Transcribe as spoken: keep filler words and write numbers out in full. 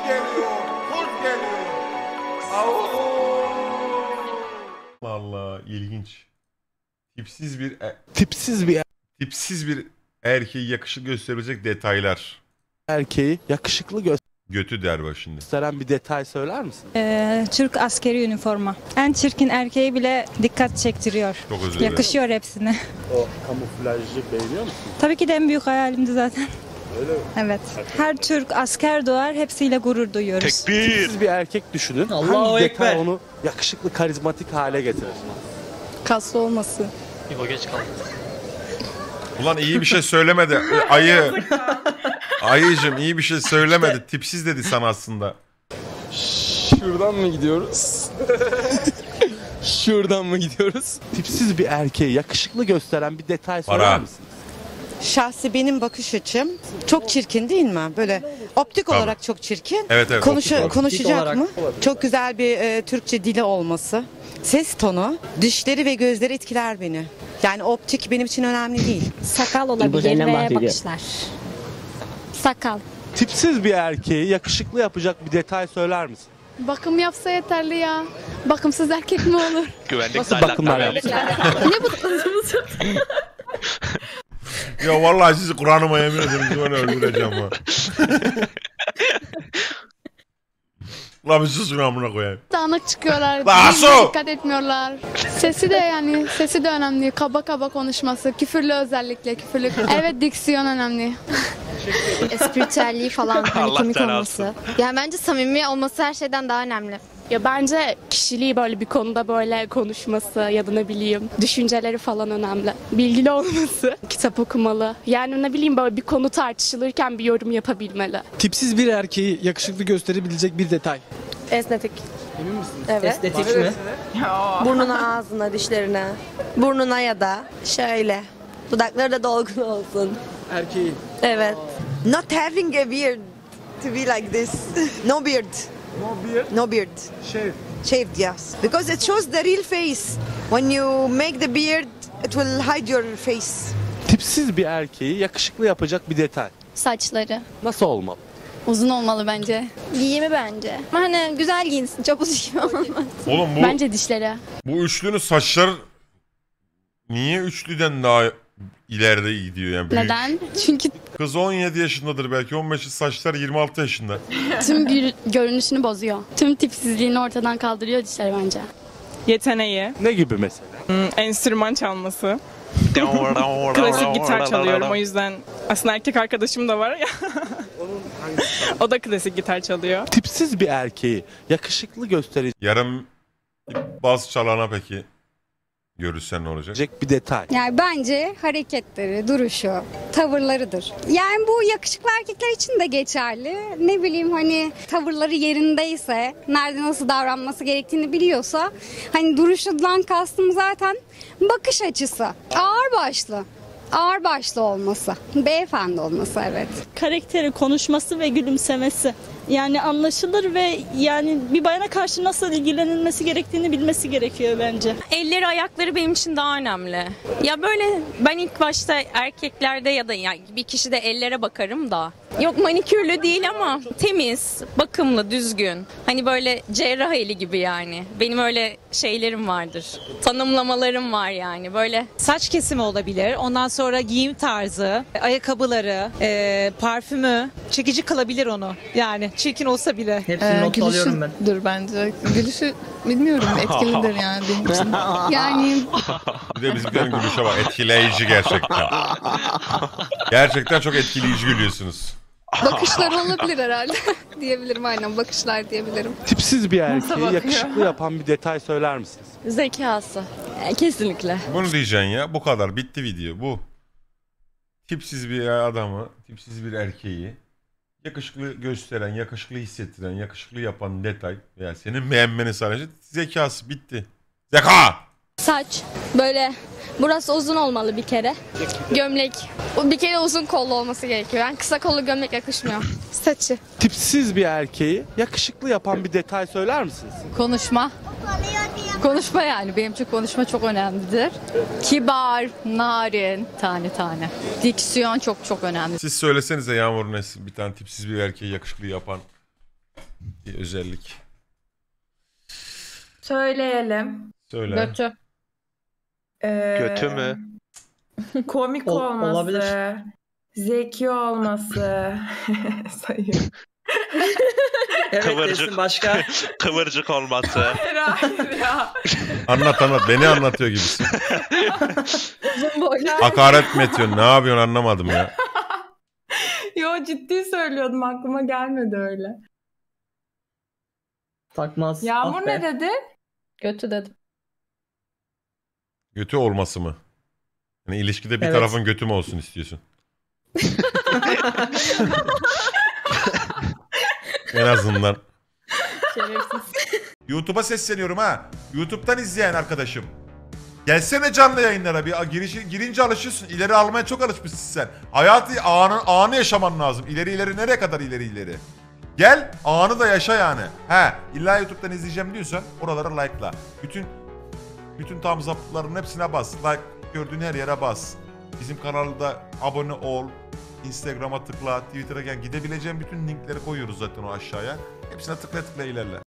geliyor, kurt geliyor. Au. Allah ilginç. Tipsiz bir e- Tipsiz bir tipsiz bir erkeği yakışıklı gösterecek detaylar. erkeği yakışıklı Götü der bak şimdi. gösteren bir detay söyler misin? Ee, Türk askeri üniforma. En çirkin erkeği bile dikkat çektiriyor. Çok özür dilerim. Yakışıyor hepsine. O kamuflajı beğeniyor musun? Tabii ki de en büyük hayalimdi zaten. Öyle mi? Evet. Her Türk asker doğar, hepsiyle gurur duyuyoruz. Tipsiz bir erkek düşünün. Allahu Hangi detay Ekber. onu yakışıklı, karizmatik hale getirir? Kaslı olması. İbo geç kaldı. Ulan iyi bir şey söylemedi. Ayı. Ayıcım iyi bir şey söylemedi. Tipsiz dedi sana aslında. Şuradan mı gidiyoruz? Şuradan mı gidiyoruz? Tipsiz bir erkeği yakışıklı gösteren bir detay söyler Para. misiniz? Şahsi benim bakış açım çok çirkin değil mi? Böyle optik Tabii. olarak çok çirkin. Evet evet. Konuşu- optik olarak. konuşacak olarak. mı? Çok güzel bir e, Türkçe dili olması. Ses tonu, dişleri ve gözleri etkiler beni. Yani optik benim için önemli değil. Sakal olabilir ve bakışlar. Sakal. Tipsiz bir erkeği yakışıklı yapacak bir detay söyler misin? Bakım yapsa yeterli ya. Bakımsız erkek mi olur? Nasıl bakımlar yapsın? Ne bu kızımız? Ya vallahi sizi Kur'an'ıma yemin ederim böyle öldüreceğim ha. La bir susun amına koyayım. Dağınık çıkıyorlar. Lan birbirine Asu! Dikkat etmiyorlar. Sesi de yani sesi de önemli. Kaba kaba konuşması. Küfürlü özellikle küfürlü. Evet diksiyon önemli. Espritüelliği falan hani komik olması. Yani bence samimi olması her şeyden daha önemli. Ya bence kişiliği böyle bir konuda böyle konuşması ya da ne bileyim düşünceleri falan önemli. Bilgili olması, kitap okumalı. Yani ne bileyim böyle bir konu tartışılırken bir yorum yapabilmeli. Tipsiz bir erkeği yakışıklı gösterebilecek bir detay. Estetik. Evet. Estetik mi? Burnuna, ağzına, dişlerine. Burnuna ya da şöyle. Dudakları da dolgun olsun. Erkeği. Evet. Not having a beard to be like this. No beard. No beard, No beard. shave. Shaved, yes. Because it shows the real face. When you make the beard, it will hide your face. Tipsiz bir erkeği yakışıklı yapacak bir detay. Saçları. Nasıl olmalı? Uzun olmalı bence. Giyimi bence. Hani güzel giyinsin. Çapuz gibi olmaz. Oğlum bu Bence dişleri. bu üçlünün saçları niye üçlüden daha ileride gidiyor yani? Büyük. Neden? Çünkü Kız on yedi yaşındadır belki on beş, saçlar yirmi altı yaşında. tüm gür- görünüşünü bozuyor. Tüm tipsizliğini ortadan kaldırıyor dişleri bence. Yeteneği, Ne gibi mesela? enstrüman çalması. Klasik gitar çalıyorum o yüzden. Aslında erkek arkadaşım da var ya. O da klasik gitar çalıyor. Tipsiz bir erkeği yakışıklı gösterecek Yarım bas çalana peki görürsen ne olacak? bir detay. Yani bence hareketleri, duruşu, tavırlarıdır. Yani bu yakışıklı erkekler için de geçerli. Ne bileyim hani tavırları yerindeyse, nerede nasıl davranması gerektiğini biliyorsa, hani duruşundan kastım zaten bakış açısı. Ağırbaşlı. Ağırbaşlı olması. Beyefendi olması, evet. Karakteri, konuşması ve gülümsemesi. Yani anlaşılır ve yani bir bayana karşı nasıl ilgilenilmesi gerektiğini bilmesi gerekiyor bence. Elleri, ayakları benim için daha önemli. Ya böyle ben ilk başta erkeklerde ya da yani bir kişide ellere bakarım da. Yok manikürlü değil ama temiz, bakımlı, düzgün. Hani böyle cerrah eli gibi yani. Benim öyle şeylerim vardır. Tanımlamalarım var yani böyle. Saç kesimi olabilir. Ondan sonra giyim tarzı, ayakkabıları, e, parfümü çekici kılabilir onu. Yani çirkin olsa bile. Hepsini not alıyorum ben. Dur bence. Gülüşü bilmiyorum etkilidir yani benim için. Yani Bir de bizimkilerin gülüşe bak etkileyici gerçekten. Gerçekten çok etkileyici gülüyorsunuz. bakışlar olabilir herhalde diyebilirim, aynen bakışlar diyebilirim. Tipsiz bir erkeği yakışıklı yapan bir detay söyler misiniz? Zekası. Kesinlikle. Bunu diyeceksin ya bu kadar bitti video bu. Tipsiz bir adamı, tipsiz bir erkeği yakışıklı gösteren, yakışıklı hissettiren, yakışıklı yapan detay veya senin beğenmeni sadece zekası bitti. Zeka! Saç böyle burası uzun olmalı bir kere. Gömlek. O bir kere uzun kollu olması gerekiyor. Yani kısa kollu gömlek yakışmıyor. Saçı. Tipsiz bir erkeği yakışıklı yapan bir detay söyler misiniz? Konuşma. Konuşma yani. Benim için konuşma çok önemlidir. Kibar, narin, tane tane. Diksiyon çok çok önemli. Siz söylesenize Yağmur Nesin bir tane tipsiz bir erkeği yakışıklı yapan Bir özellik. Söyleyelim. Söyle. Götü. Ee, Götü mü? Komik Ol- olması. olabilir. Zeki olması. Sayıyorum. Evet Kıvırcık. Esin başka. Kıvırcık olması. Hayır hayır ya. Anlat anlat. Beni anlatıyor gibisin. Uzun boylu. Hakaret mi ediyorsun? Ne yapıyorsun anlamadım ya. Yo ciddi söylüyordum, aklıma gelmedi öyle. Takmaz. Yağmur Ah be. ne dedi? Götü dedim. Götü olması mı? Yani ilişkide bir Evet. tarafın götü mü olsun istiyorsun? En azından. Şerefsiz. YouTube'a sesleniyorum ha. YouTube'dan izleyen arkadaşım. Gelsene canlı yayınlara bir girişi, girince alışıyorsun. İleri almaya çok alışmışsın sen. Hayatı anı, anı yaşaman lazım. İleri ileri nereye kadar ileri ileri? Gel anı da yaşa yani. He illa YouTube'dan izleyeceğim diyorsan oralara like'la. Bütün bütün thumbs up'ların hepsine bas. Like gördüğün her yere bas. Bizim kanalda abone ol. Instagram'a tıkla, Twitter'a gel. Gidebileceğin bütün linkleri koyuyoruz zaten o aşağıya. Hepsine tıkla tıkla ilerle.